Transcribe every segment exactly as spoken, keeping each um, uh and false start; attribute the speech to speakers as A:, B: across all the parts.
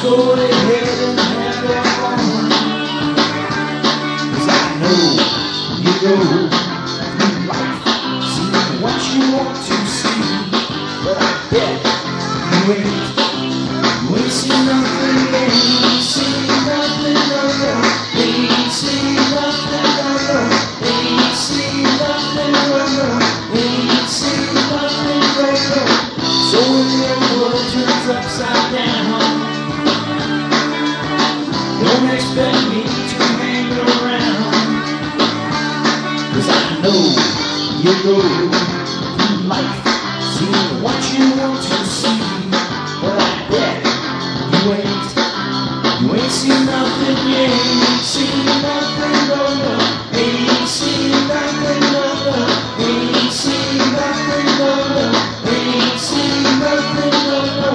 A: go ahead and have your fun. 'Cause I know you go through life, seeing what you want to see. But I bet you ain't, you ain't seen nothing, ain't seen nothing, no, no. Ain't seen nothing, no, no. Ain't seen nothing, no, no. Ain't seen nothing, no, no. So when your world turns upside down, don't expect me to hang around. 'Cause I know you go through life, seeing what you want to see. But I bet you ain't, you ain't seen nothing, you ain't seen nothing, no, no. Ain't seen nothing, no, no. Ain't seen nothing, no, no. Ain't seen nothing, no, no.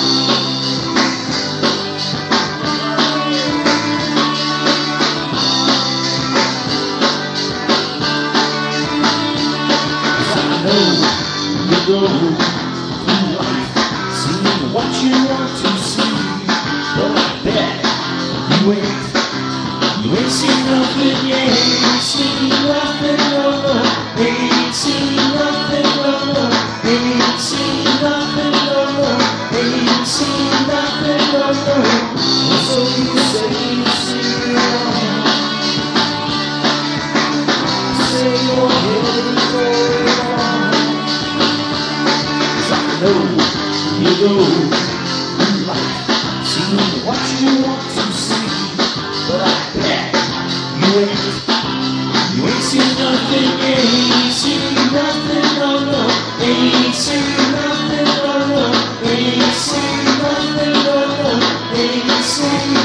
A: You go through life, seeing what you want to see. But I bet you ain't, you ain't seen nothing, you ain't seen nothing, no, no. Ain't seen nothing, no, no. Ain't seen nothing, no, no. Ain't seen nothing, no, no. And so you say you see me wrong. Say your head and go wrong. No, you go through life, seeing what you want to see. But I bet you ain't, you ain't seen nothing, you ain't seen nothing, no, no. Ain't seen nothing, no, no. Ain't seen nothing, no, no. Ain't seen